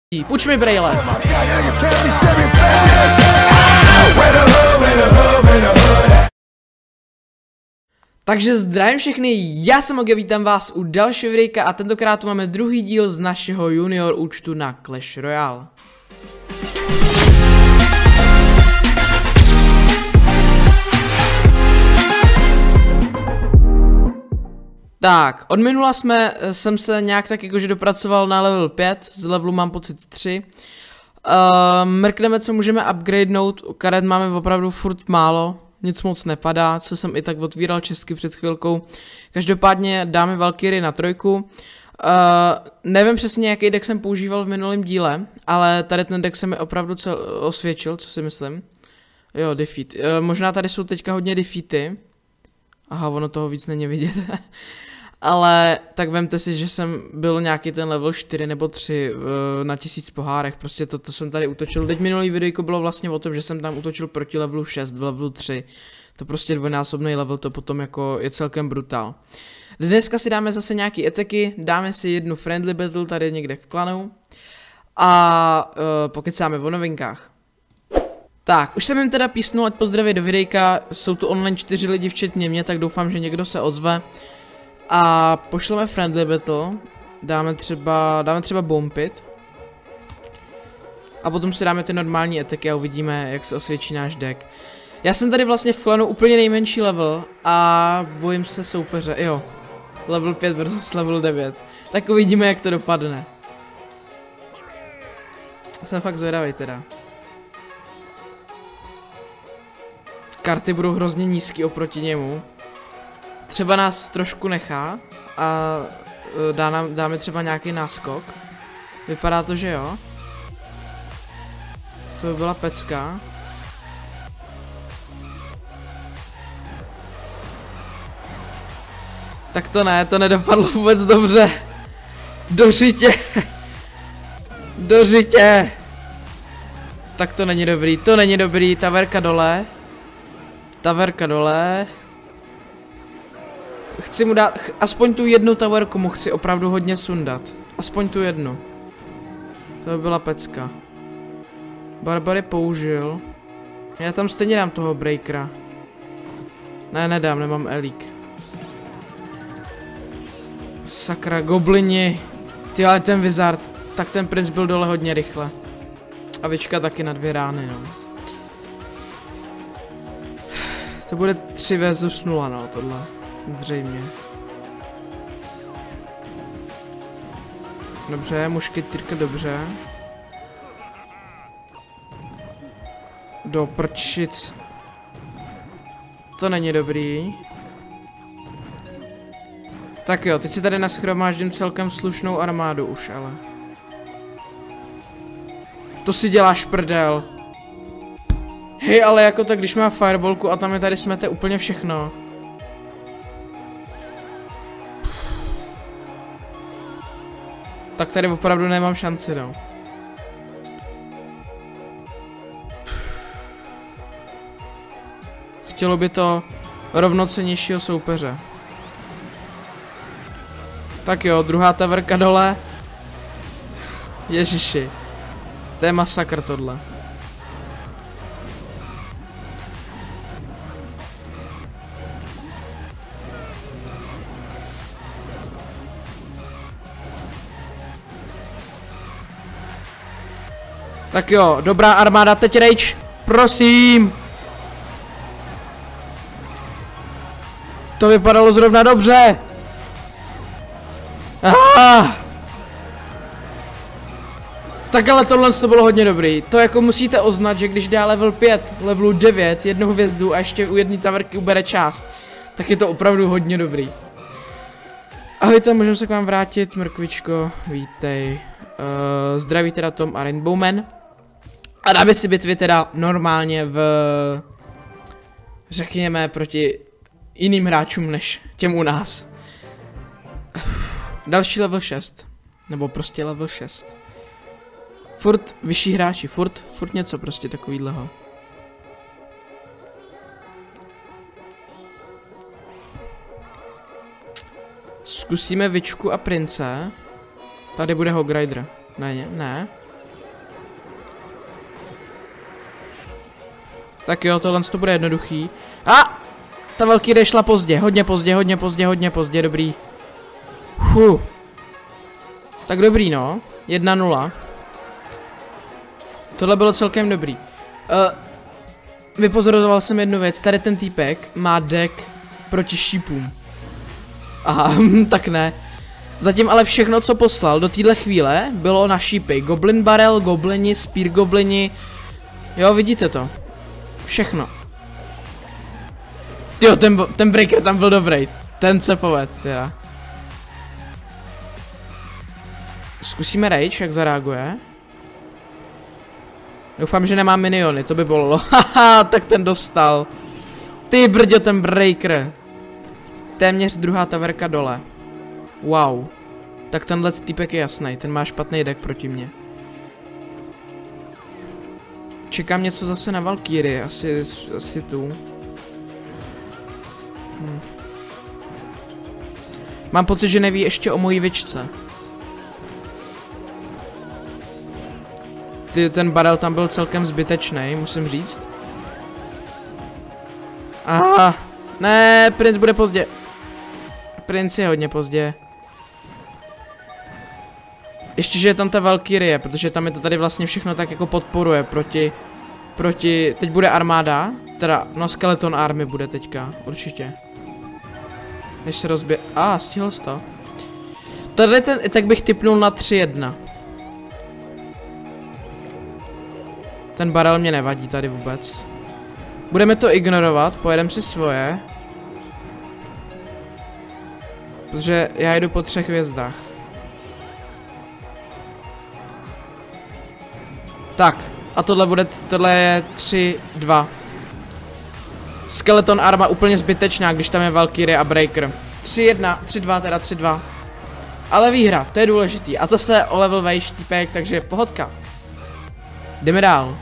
Půjč mi brejle. Takže zdravím všechny, já jsem Oge, vítám vás u dalšího videjka a tentokrát tu máme druhý díl z našeho junior účtu na Clash Royale. Tak, od minula jsem se nějak tak jakože dopracoval na level 5, z levelu mám pocit 3. Mrkneme, co můžeme upgradenout, karet máme opravdu furt málo, nic moc nepadá, co jsem i tak otvíral česky před chvilkou. Každopádně dáme Valkyrie na 3. Nevím přesně, jaký deck jsem používal v minulém díle, ale tady ten deck se mi opravdu osvědčil, co si myslím. Jo, defeat. Možná tady jsou teďka hodně defeaty. Aha, ono toho víc není vidět. Ale tak vemte si, že jsem byl nějaký ten level 4 nebo 3 na 1000 pohárech, prostě to jsem tady útočil. Teď minulý videjko bylo vlastně o tom, že jsem tam útočil proti levelu 6, v levelu 3. To prostě dvojnásobný level, to potom jako je celkem brutál. Dneska si dáme zase nějaký eteky, dáme si jednu friendly battle tady někde v klanu. A pokecáme o novinkách. Tak, už jsem jim teda písnul, ať pozdraví do videjka, jsou tu online 4 lidi včetně mě, tak doufám, že někdo se ozve. A pošleme friendly battle, dáme třeba bombit. A potom si dáme ty normální ataky a uvidíme, jak se osvědčí náš deck. Já jsem tady vlastně v klanu úplně nejmenší level a bojím se soupeře, jo. Level 5 versus level 9. Tak uvidíme, jak to dopadne. Jsem fakt zvědavý teda. Karty budou hrozně nízký oproti němu. Třeba nás trošku nechá a dáme třeba nějaký náskok. Vypadá to, že jo. To by byla pecka. Tak to ne, to nedopadlo vůbec dobře. Do řitě. Do řitě. Tak to není dobrý, taverka dole. Taverka dole. Chci mu dát, aspoň tu jednu taverku mu chci opravdu hodně sundat. Aspoň tu jednu. To by byla pecka. Barbary použil. Já tam stejně dám toho breakera. Ne, nedám, nemám elík. Sakra, goblini. Ty, ale ten wizard. Tak ten princ byl dole hodně rychle. A Vička taky na 2 rány, no. To bude 3 versus 0, no, tohle. Zřejmě. Dobře, mušketýrka, dobře. Do prčic. To není dobrý. Tak jo, teď si tady nashromáždím celkem slušnou armádu už, ale. To si děláš prdel. Hej, ale jako tak, když má fireballku a tam je tady smete úplně všechno. Tak tady opravdu nemám šanci, no. Chtělo by to rovnocennějšího soupeře. Tak jo, druhá taverka dole. Ježiši. To je masakr tohle. Tak jo, dobrá armáda, teď rage, prosím. To vypadalo zrovna dobře. Tak ale tohle to bylo hodně dobrý. To jako musíte oznat, že když dá level 5, levelu 9, jednu hvězdu a ještě u jedné taverky ubere část, tak je to opravdu hodně dobrý. Ahojte, můžeme se k vám vrátit, mrkvičko, vítej. Zdraví teda Tom a Rainbowman. A dáme si bitvy teda normálně řekněme proti jiným hráčům než těm u nás. Další level 6. Nebo prostě level 6. Furt vyšší hráči, furt něco prostě takovýhleho. Zkusíme Vičku a prince. Tady bude Hog Rider. Ne. Tak jo, tohle to bude jednoduchý. A! Ta Valkyrie šla pozdě, hodně pozdě, dobrý. Tak dobrý no, 1-0. Tohle bylo celkem dobrý. Vypozoroval jsem jednu věc, tady ten týpek má deck proti šípům. Aha, tak ne. Zatím ale všechno, co poslal do téhle chvíle, bylo na šípy. Goblin barrel, goblini, spear goblini. Jo, vidíte to. Všechno. Jo, ten breaker tam byl dobrý. Ten se poved, teda. Zkusíme rage, jak zareaguje. Doufám, že nemá miniony, to by bylo. Haha, tak ten dostal. Ty brďo, ten breaker. Téměř druhá taverka dole. Wow. Tak tenhle týpek je jasný, ten má špatný deck proti mně. Čekám něco zase na Valkyrie, asi tu. Mám pocit, že neví ještě o mojí vičce. Ten barel tam byl celkem zbytečný, musím říct. Aha, ne, princ bude pozdě. Princ je hodně pozdě. Ještě, že je tam ta Valkyrie, protože tam je to tady vlastně všechno tak jako podporuje proti, teď bude armáda, teda, no Skeleton Army bude teďka, určitě. Než se rozbije, stihl jsi to. Tady tak bych tipnul na 3-1. Ten barel mě nevadí tady vůbec. Budeme to ignorovat, pojedeme si svoje. Protože já jdu po 3 hvězdách. Tak, a tohle je 3-2. Skeleton arma úplně zbytečná, když tam je Valkyrie a Breaker. 3-1, 3-2, teda 3-2. Ale výhra, to je důležitý. A zase o level vejš týpek, takže pohodka. Jdeme dál.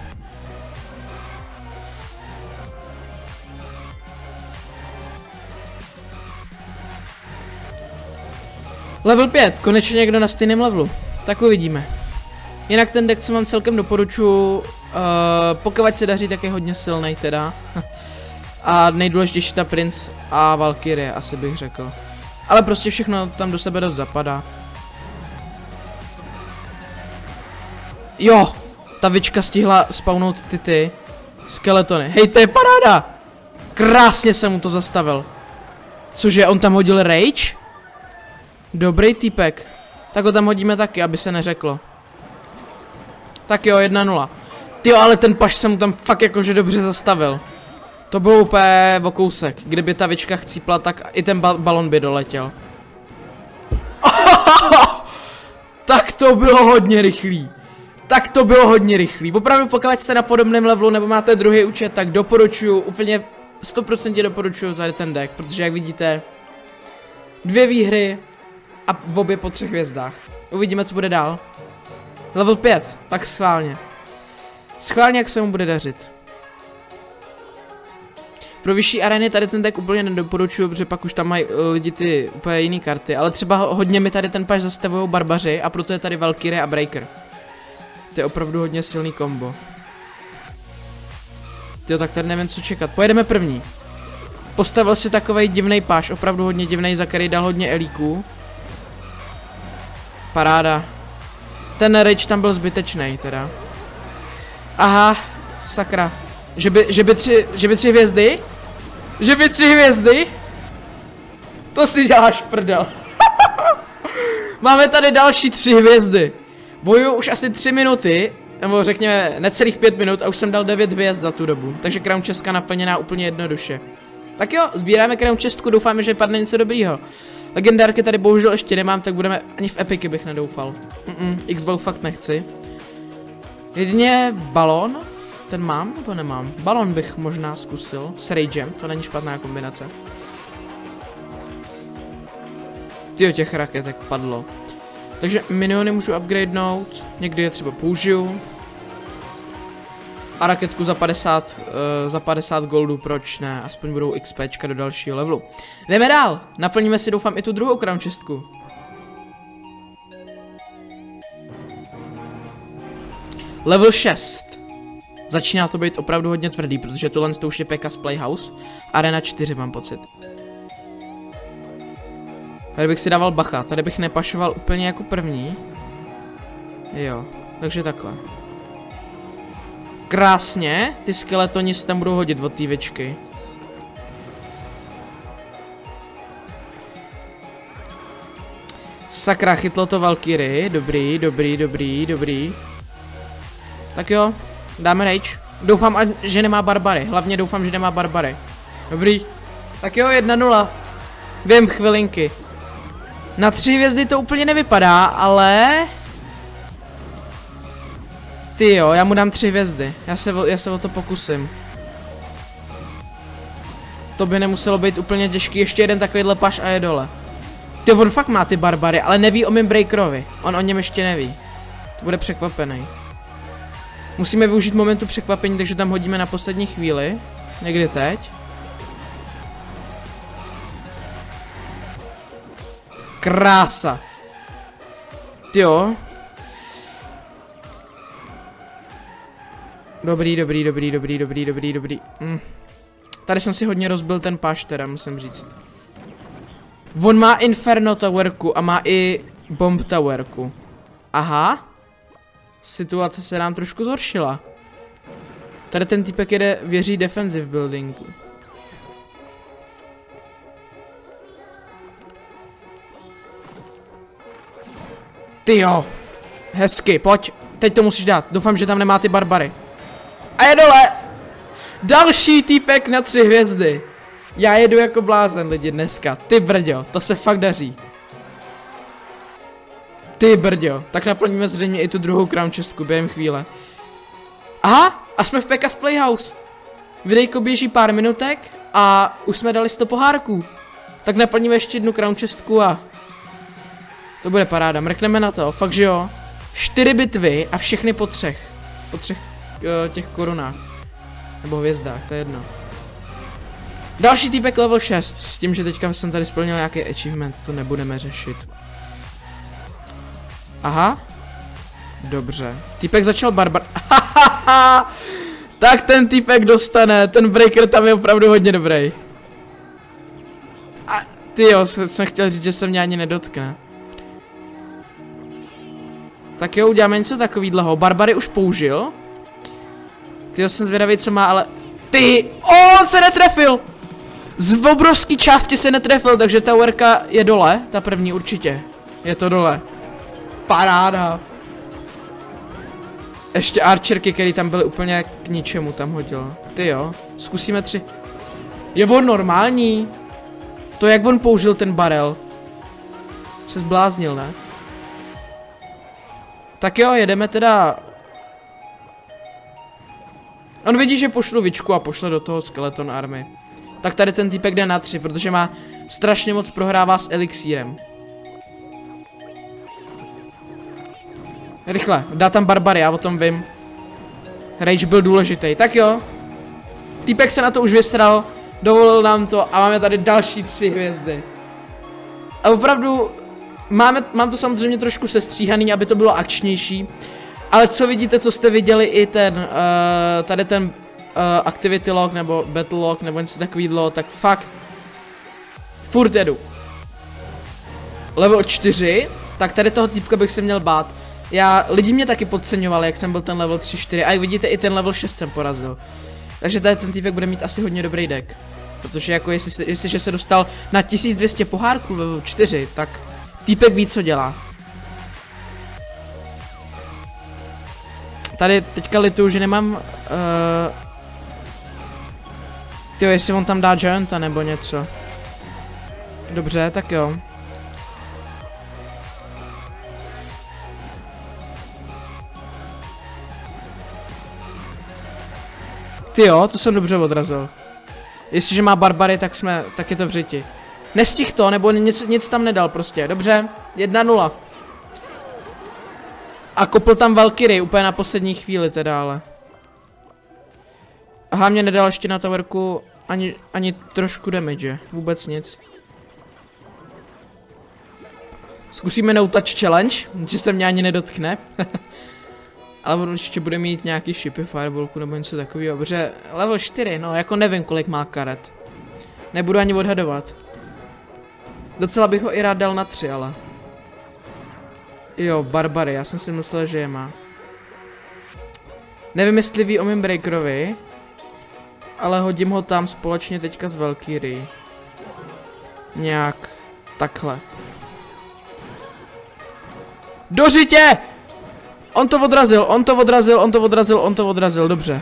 Level 5, konečně někdo na stejném levelu. Tak uvidíme. Jinak ten deck, co vám celkem doporučuji, pokud se daří, tak je hodně silný teda. A nejdůležitější ta Prince a Valkyrie, asi bych řekl. Ale prostě všechno tam do sebe dost zapadá. Jo, ta vička stihla spawnout ty skeletony. Hej, to je paráda! Krásně jsem mu to zastavil. Cože, on tam hodil rage? Dobrý týpek. Tak ho tam hodíme taky, aby se neřeklo. Tak jo, 1-0. Tyjo, ale ten paš jsem mu tam fakt jakože dobře zastavil. To bylo úplně o kousek. Kdyby ta vička chcípla, tak i ten balon by doletěl. Tak to bylo hodně rychlý. Tak to bylo hodně rychlý. Opravdu pokud jste na podobném levelu nebo máte druhý účet, tak doporučuji, úplně 100% doporučuji tady ten deck, protože jak vidíte, 2 výhry a v obě po 3 hvězdách. Uvidíme, co bude dál. Level 5, tak schválně. Schválně, jak se mu bude dařit. Pro vyšší arény tady ten deck úplně nedoporučuju, protože pak už tam mají lidi ty úplně jiné karty, ale třeba hodně mi tady ten paš zastavují barbaři a proto je tady Valkyrie a Breaker. To je opravdu hodně silný kombo. Tyjo, tak tady nevím co čekat, pojedeme první. Postavil si takovej divnej páš, opravdu hodně divnej, za který dal hodně elíků. Paráda. Ten rage tam byl zbytečný teda. Aha, sakra. Že by 3 hvězdy? Že by 3 hvězdy? To si děláš prdel. Máme tady další 3 hvězdy. Bojuju už asi 3 minuty, nebo řekněme necelých 5 minut a už jsem dal 9 hvězd za tu dobu. Takže crown chestka naplněná úplně jednoduše. Tak jo, sbíráme crown chestku, doufáme, že padne něco dobrýho. Legendárky tady bohužel ještě nemám, tak budeme, ani v epiky bych nedoufal. Xbox fakt nechci. Jedině balon, ten mám nebo nemám? Balon bych možná zkusil, s ragem, to není špatná kombinace. Tyjo, těch raketek padlo. Takže miniony můžu upgradenout, někdy je třeba použiju. A raketku za 50 goldů, proč ne, aspoň budou XPčka do dalšího levelu. Jdeme dál, naplníme si doufám i tu druhou crown chestku. Level 6. Začíná to být opravdu hodně tvrdý, protože tohle to už je P.E.K.K.A.'s Playhouse. Arena 4 mám pocit. Tady bych si dával bacha, tady bych nepašoval úplně jako první. Jo, takže takhle. Krásně, ty skeletoni si tam budou hodit od té věčky. Sakra, chytlo to Valkyrie, dobrý. Tak jo, dáme rage. Doufám, že nemá barbary, hlavně doufám, že nemá barbary. Dobrý, tak jo, 1-0. Vím, chvilinky. Na 3 hvězdy to úplně nevypadá, ale... Ty jo, já mu dám 3 hvězdy, já se o to pokusím. To by nemuselo být úplně těžký, ještě jeden takovýhle paš a je dole. Ty, on fakt má ty barbary, ale neví o mém breakerovi. On o něm ještě neví. To bude překvapený. Musíme využít momentu překvapení, takže tam hodíme na poslední chvíli. Někdy teď. Krása. Tyjo. Dobrý. Tady jsem si hodně rozbil ten páš teda, musím říct. On má Inferno Towerku a má i Bomb Towerku. Aha. Situace se nám trošku zhoršila. Tady ten týpek věří defensive buildingu. Tyjo. Hezky, pojď. Teď to musíš dát. Doufám, že tam nemá ty barbary. A je dole. Další týpek na 3 hvězdy. Já jedu jako blázen lidi dneska. Ty brďo, to se fakt daří. Ty brďo, tak naplníme zřejmě i tu druhou crown chestku během chvíle. Aha, a jsme v P.E.K.K.A.'s Playhouse. Videjko běží pár minutek a už jsme dali 100 pohárků. Tak naplníme ještě jednu crown chestku a... To bude paráda, mrkneme na to, fakt že jo. 4 bitvy a všechny po 3. Po 3 těch korunách. Nebo hvězdách, to je jedno. Další týpek level 6, s tím, že teďka jsem tady splnil nějaký achievement, to nebudeme řešit. Aha. Dobře. Týpek začal barbar... Tak ten týpek dostane, ten breaker tam je opravdu hodně dobrý. A tyjo, jsem chtěl říct, že se mě ani nedotkne. Tak jo, uděláme něco takovýhleho. Barbary už použil. Tyjo, jsem zvědavý, co má, ale... Ty! On se netrefil! Z obrovský části se netrefil, takže towerka je dole. Ta první určitě. Je to dole. Paráda. Ještě archerky, který tam byly úplně k ničemu, tam hodil. Ty jo, zkusíme 3. Je on normální? To jak on použil ten barel. Se zbláznil, ne? Tak jo, jedeme teda. On vidí, že pošlu vičku a pošle do toho skeleton army. Tak tady ten týpek jde na 3, protože má strašně moc prohrává s elixírem. Rychle, dá tam barbary, já o tom vím. Rage byl důležitý, tak jo. Týpek se na to už vystral, dovolil nám to a máme tady další 3 hvězdy. A opravdu, mám to samozřejmě trošku sestříhaný, aby to bylo akčnější. Ale co vidíte, co jste viděli i ten, tady ten activity log nebo battle log nebo něco takového, tak fakt furt jedu. Level 4, tak tady toho týpka bych se měl bát. Lidi mě taky podceňovali, jak jsem byl ten level 3-4 a jak vidíte i ten level 6 jsem porazil. Takže tady ten týpek bude mít asi hodně dobrý deck. Protože jako jestliže se dostal na 1200 pohárků level 4, tak týpek ví, co dělá. Tady teďka lituju, že nemám... Tyjo, jestli on tam dá Gianta nebo něco. Dobře, tak jo. Tyjo, to jsem dobře odrazil. Jestliže má barbary, tak je to v řiti. Nestih to, nebo nic tam nedal prostě, dobře, 1-0. A kopl tam Valkyrie úplně na poslední chvíli teda, ale. Aha, mě nedal ještě na towerku ani trošku damage, vůbec nic. Zkusíme no touch challenge, že se mě ani nedotkne. Ale on určitě bude mít nějaký shipy fireballku nebo něco takového, protože level 4, no jako nevím kolik má karet. Nebudu ani odhadovat. Docela bych ho i rád dal na 3, ale. Jo, barbary, já jsem si myslel, že je má. Nevím, jestli ví o mém breakerovi, ale hodím ho tam společně teďka s Valkyrie. Nějak takhle. Do řitě! On to odrazil, dobře.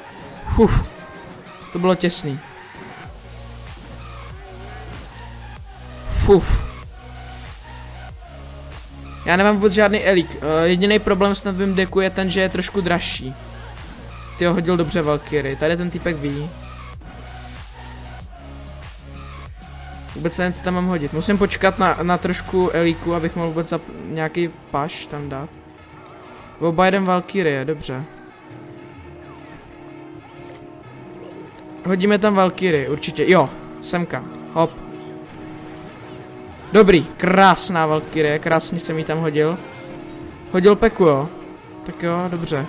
To bylo těsný. Já nemám vůbec žádný elík. Jediný problém s mým deku je ten, že je trošku dražší. Ty ho hodil dobře Valkyrie, tady ten týpek ví. Vůbec nevím, co tam mám hodit. Musím počkat na trošku elíku, abych mohl vůbec nějaký paš tam dát. Oba jeden Valkyrie, dobře. Hodíme tam Valkyrie, určitě, jo, semka, hop. Dobrý, krásná Valkyrie, krásně jsem jí tam hodil. Hodil peku, jo. Tak jo, dobře.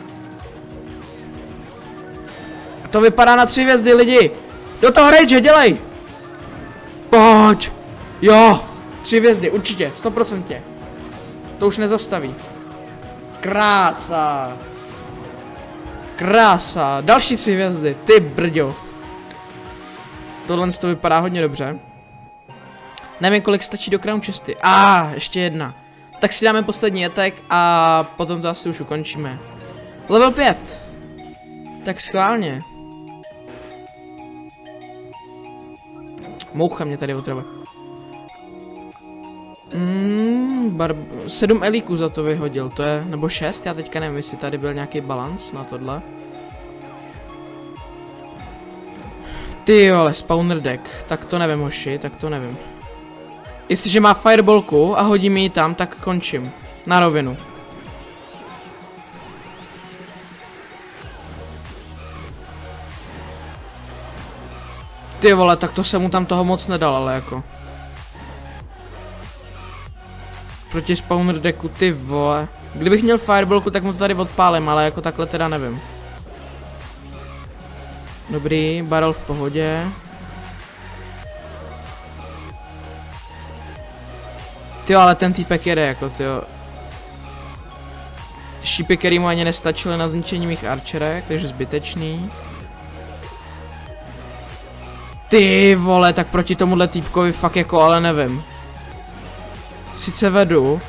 A to vypadá na 3 hvězdy, lidi. Do toho rage, dělej. Pojď. Jo, 3 hvězdy, určitě, 100%. To už nezastaví. Krása. Krása, další 3 hvězdy, ty brďo. Tohle to vypadá hodně dobře. Nevím, kolik stačí do crown chesty. Ještě jedna. Tak si dáme poslední attack a potom to asi už ukončíme. Level 5. Tak schválně. Moucha mě tady otrava. 7 elíků za to vyhodil, to je, nebo 6, já teďka nevím, jestli tady byl nějaký balans na tohle. Ty jo, ale spawner deck, tak to nevím, hoši, tak to nevím. Jestliže má fireballku a hodí mi ji tam, tak končím. Na rovinu. Ty vole, tak to jsem mu tam toho moc nedal, ale jako. Proti spawner decku, ty vole. Kdybych měl fireballku, tak mu to tady odpálím, ale jako takhle teda nevím. Dobrý, barrel v pohodě. Tyjo, ale ten týpek jede jako, tyjo. Šípy, který mu ani nestačily na zničení mých archerek, takže zbytečný. Ty vole, tak proti tomuhle týpkovi fakt jako, ale nevím. Sice vedu.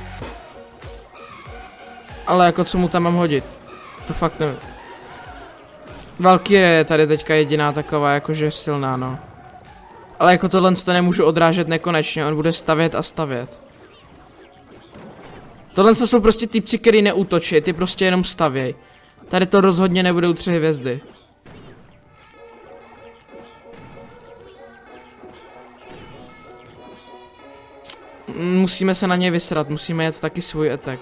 Ale jako co mu tam mám hodit? To fakt nevím. Valkyrie je tady teďka jediná taková jakože silná, no. Ale jako tohle to nemůžu odrážet nekonečně, on bude stavět a stavět. Tohle to jsou prostě týpci, který neútočí, ty prostě jenom stavěj. Tady to rozhodně nebudou 3 hvězdy. Musíme se na něj vysrat, musíme jet taky svůj attack.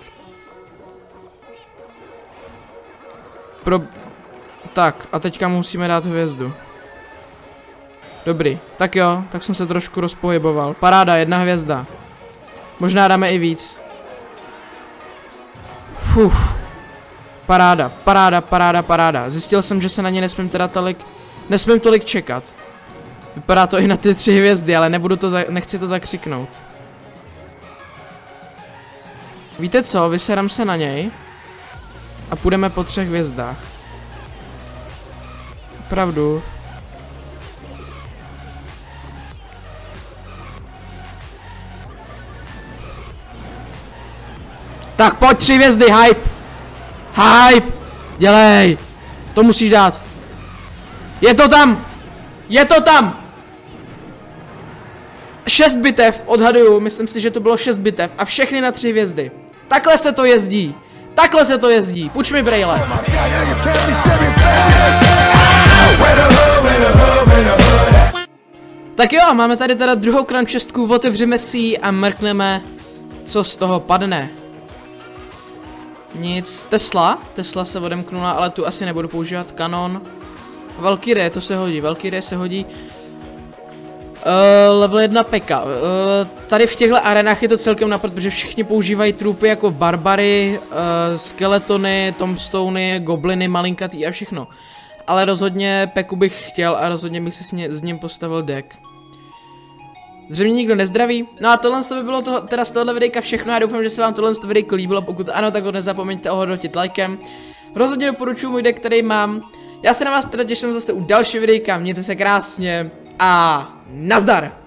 Tak, a teďka musíme dát hvězdu. Dobrý, tak jo, tak jsem se trošku rozpohyboval. Paráda, 1 hvězda. Možná dáme i víc. Paráda, paráda, paráda, paráda. Zjistil jsem, že se na ně nesmím teda tolik čekat. Vypadá to i na ty 3 hvězdy, ale nechci to zakřiknout. Víte co, vyserám se na něj a půjdeme po 3 hvězdách. Opravdu. Tak pojď 3 hvězdy, hype! Hype! Dělej! To musíš dát. Je to tam! Je to tam! 6 bitev, odhaduju, myslím si, že to bylo 6 bitev a všechny na 3 hvězdy. Takhle se to jezdí. Takhle se to jezdí. Půjč mi brejle. Tak jo, máme tady teda druhou crown chestku, otevřeme si ji a mrkneme, co z toho padne. Nic. Tesla se odemknula, ale tu asi nebudu používat. Kanon. Valkyrie, to se hodí. Valkyrie se hodí. Level 1 peka. Tady v těchto arenách je to celkem napad, protože všichni používají trupy jako barbary, skeletony, tombstony, gobliny, malinkatý a všechno. Ale rozhodně peku bych chtěl a rozhodně bych si s ním postavil deck. Zřejmě nikdo nezdraví. No a tohle by bylo teda z tohohle videjka všechno. Já doufám, že se vám tohle videjko líbilo. Pokud ano, tak ho nezapomeňte ohodnotit lajkem. Rozhodně doporučuji můj deck, který mám. Já se na vás teda těším zase u dalšího videjka. Mějte se krásně a nazdar!